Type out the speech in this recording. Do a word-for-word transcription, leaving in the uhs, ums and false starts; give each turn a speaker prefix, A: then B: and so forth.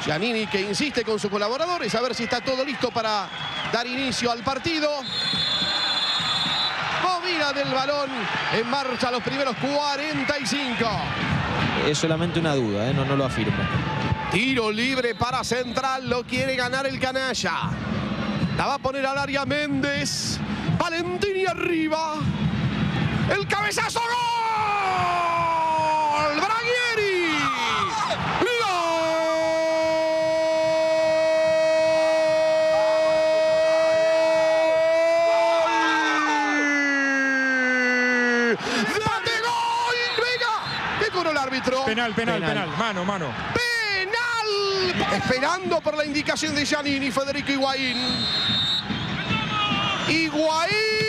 A: Giannini que insiste con sus colaboradores a ver si está todo listo para dar inicio al partido. Movida del balón, en marcha los primeros cuarenta y cinco.
B: Es solamente una duda, ¿eh? no, no lo afirmo.
A: Tiro libre para Central, lo quiere ganar el canalla. La va a poner al área Méndez. Valentini arriba. El cabezazo, ¡gol! ¡Braguieri! ¡Gol! ¡Date gol! ¡Venga! ¿Qué cobró el árbitro?
C: Penal, penal, penal,
B: Penal.
C: mano, mano.
A: ¡Penal! Esperando por la indicación de Giannini, Federico Higuaín. Higuaín.